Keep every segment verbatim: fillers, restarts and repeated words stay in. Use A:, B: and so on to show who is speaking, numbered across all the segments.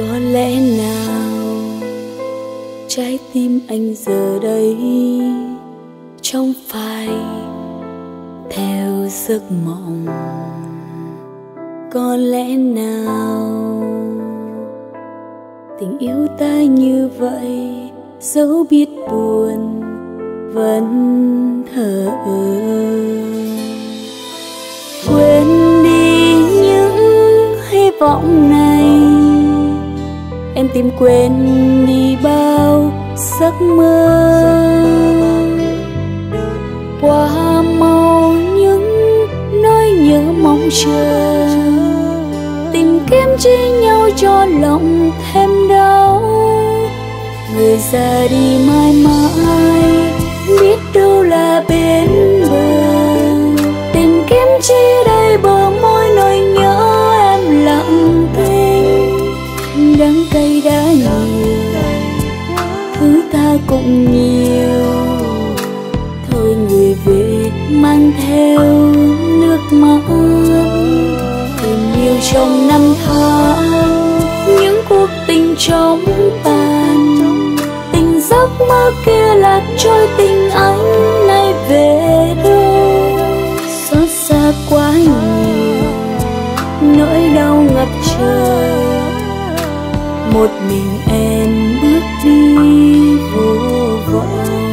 A: Có lẽ nào trái tim anh giờ đây trong phai theo giấc mộng? Có lẽ nào tình yêu ta như vậy, dẫu biết buồn vẫn thờ ơ? Quên đi những hy vọng này, em tìm quên đi bao giấc mơ. Qua mau những nỗi nhớ mong chờ, tìm kiếm chỉ nhau cho lòng thêm đau. Người ra đi mãi mãi, biết đâu là bên bờ. Tìm kiếm chỉ đây bờ môi nỗi nhớ em lặng thinh. Đắng cay đã nhiều, thứ ta cũng nhiều. Thôi người về mang theo nước mắt, tình yêu trong năm tháng, những cuộc tình chóng tàn. Tình giấc mơ kia lạc trôi tình anh nay về đâu? Xót xa quá nhiều, nỗi đau ngập trời. Một mình em bước đi vô vọng.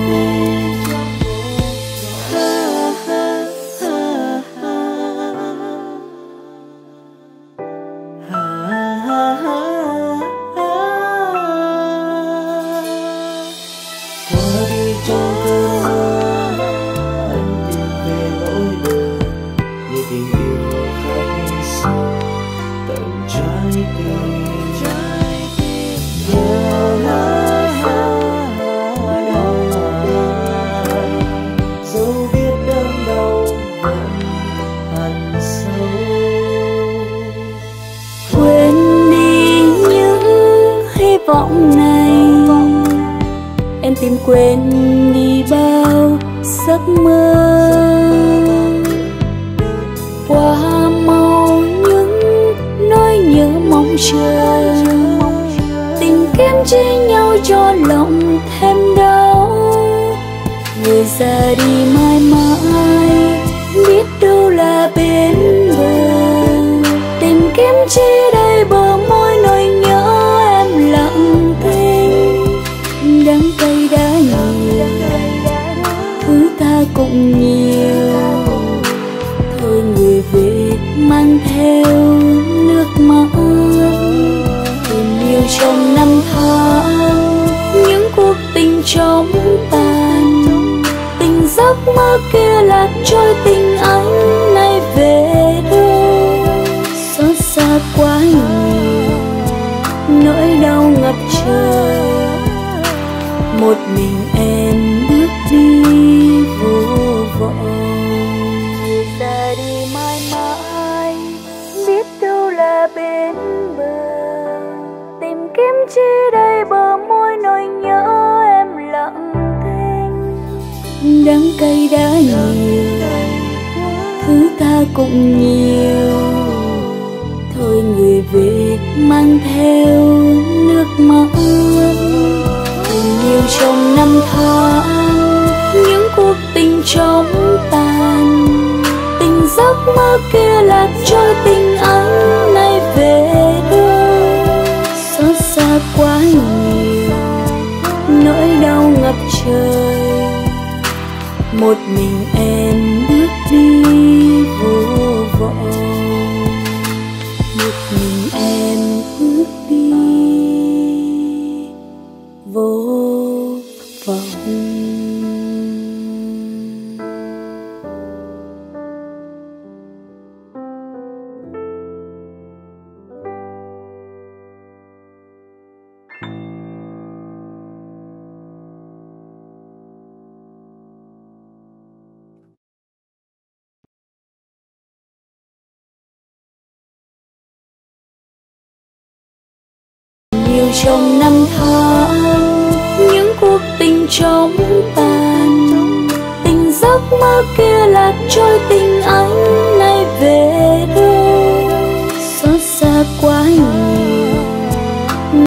A: Vọng này, em tìm quên đi bao giấc mơ. Qua mau những nỗi nhớ mong chờ, tìm kiếm chỉ nhau cho lòng thêm đau. Người ra đi mãi mãi, biết đâu là bên bờ. Tìm kiếm chỉ đây bờ môi nỗi nhớ lặng thinh. Đắng cay đã nhiều, thứ ta cũng nhiều. Thôi người về mang theo nước mắt, tình yêu trong năm tháng, những cuộc tình chóng tàn. Tình giấc mơ kia lạc trôi tình anh nay về đâu? Xót xa quá nhiều, nỗi đau ngập trời. Một mình em bước đi vô vọng. Người ra đi mãi mãi, biết đâu là bên bờ. Tìm kiếm chỉ đây bờ môi nỗi nhớ em lặng thinh. Đắng cay đã nhiều, thứ ta cũng nhiều. Thôi người về mang theo nước mắt, tình yêu trong năm tháng, những cuộc tình chóng tàn. Tình giấc mơ kia lạc trôi tình anh nay về đâu? Xót xa quá nhiều, nỗi đau ngập trời. Một mình em bước đi vô vọng. Một mình em bước đi vô vọng. Trong năm tháng, những cuộc tình chóng tàn. Tình giấc mơ kia lạc trôi tình anh